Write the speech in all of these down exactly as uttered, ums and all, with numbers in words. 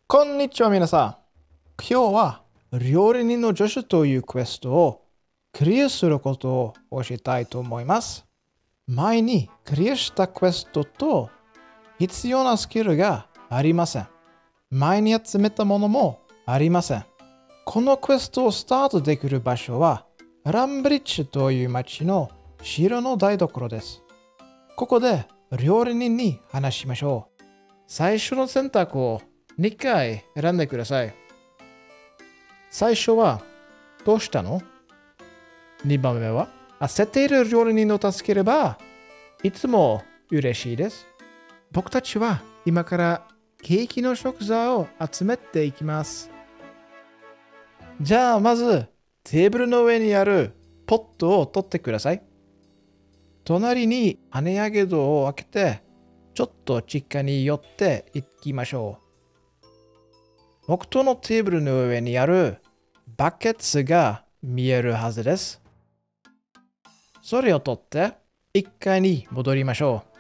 こんにちは皆さん。今日は料理人の助手というクエストをクリアすることを教えたいと思います。前にクリアしたクエストと必要なスキルがありません。前に集めたものもありません。このクエストをスタートできる場所はランブリッジという町の城の台所です。ここで料理人に話しましょう。最初の選択をにかい選んでください。最初は、どうしたの？ に 番目は、焦っている料理人を助ければ、いつも嬉しいです。僕たちは今からケーキの食材を集めていきます。じゃあまず、テーブルの上にあるポットを取ってください。隣に跳ね上げ戸を開けて、ちょっと地下に寄っていきましょう。僕とのテーブルの上にあるバケツが見えるはずです。それを取っていっかいに戻りましょ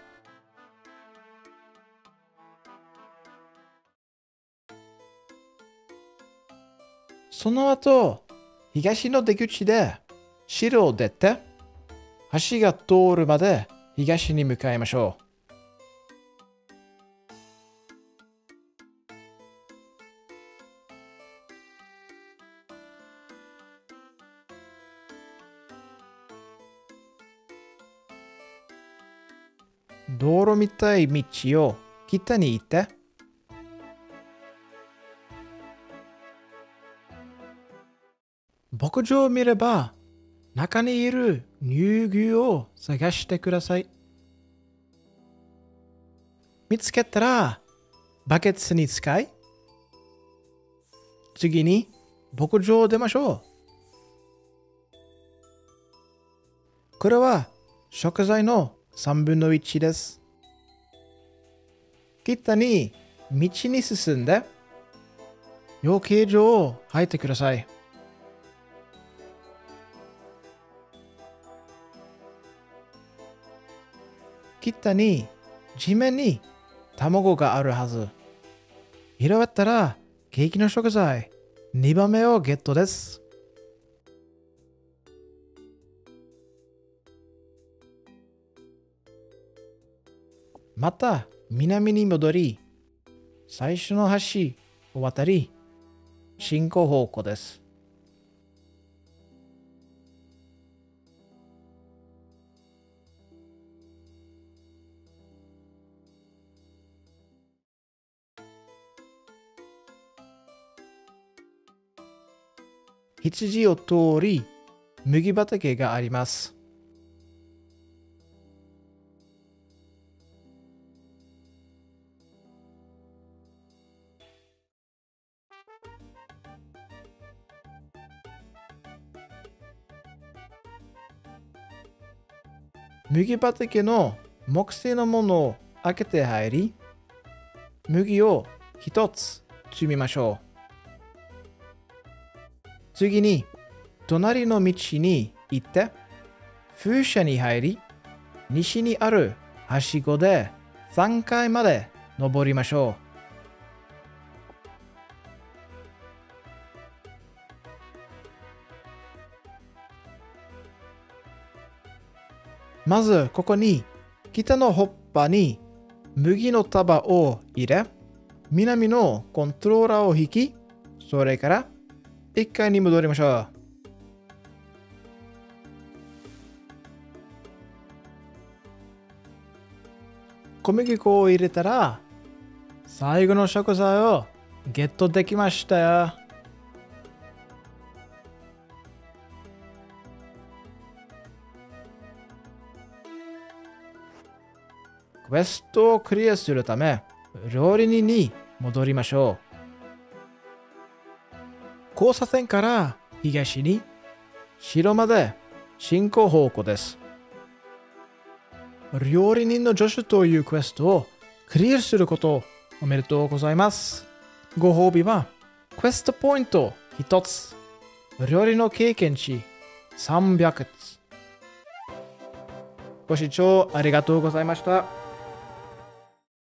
う。その後、東の出口で城を出て、橋が通るまで東に向かいましょう。道路みたい道を北に行って、牧場を見れば中にいる乳牛を探してください。見つけたらバケツに使い、次に牧場を出ましょう。これは食材のさんぶんのいちです。北に道に進んで、養鶏場を入ってください。北に地面に卵があるはず。拾ったらケーキの食材にばんめをゲットです。また南に戻り、最初の橋を渡り、進行方向です。羊を通り、麦畑があります。麦畑の木製のものを開けて入り、麦を一つ積みましょう。次に、隣の道に行って、風車に入り、西にあるはしごでさんかいまで登りましょう。まず、ここに、北のホッパに麦の束を入れ、南のコントローラーを引き、それからいっかいに戻りましょう。小麦粉を入れたら、最後の食材をゲットできましたよ。クエストをクリアするため、料理人に戻りましょう。交差点から東に城まで進行方向です。料理人の助手というクエストをクリアすることおめでとうございます。ご褒美はクエストポイントひとつ、料理の経験値さんびゃくつ。ご視聴ありがとうございました。